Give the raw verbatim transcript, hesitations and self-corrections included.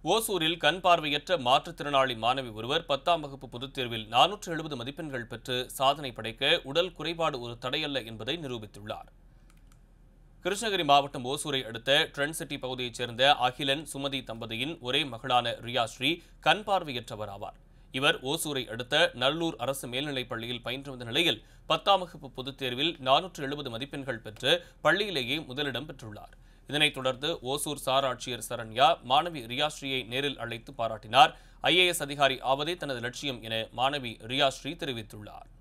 ஓசூரில் கண் பார்வையற்ற மாற்றுத்திறனாளி மாணவி ஒருவர் பத்தாம் வகுப்பு பொதுத் தேர்வில் நானூற்று எழுபது மதிப்பெண்கள் பெற்று சாதனை படைக்க உடல் குறைபாடு ஒரு தடையல்ல என்பதை நிரூபித்துள்ளார். கிருஷ்ணகிரி மாவட்டம் ஓசூரை அடுத்த ட்ரெண்ட் சிட்டி பகுதியைச் சேர்ந்த அகிலன் சுமதி தம்பதியின் ஒரே மகளான ரியாஸ்ரீ கண் பார்வையற்றவர் ஆவார். இவர் ஓசூரை அடுத்த நல்லூர் அரசு மேல்நிலைப் பள்ளியில் பயின்று வந்த நிலையில் பத்தாம் வகுப்பு பொதுத் தேர்வில் நானூற்று எழுபது மதிப்பெண்கள் பெற்று பள்ளியிலேயே முதலிடம் பெற்றுள்ளார். இதனைத் தொடர்ந்து ஓசூர் சார் ஆட்சியர் சரண்யா மாணவி ரியாஸ்ரீயை நேரில் அழைத்து பாராட்டினார். ஐ ஏ எஸ் அதிகாரி ஆவதே தனது லட்சியம் என மாணவி ரியாஸ்ரீ தெரிவித்துள்ளார்.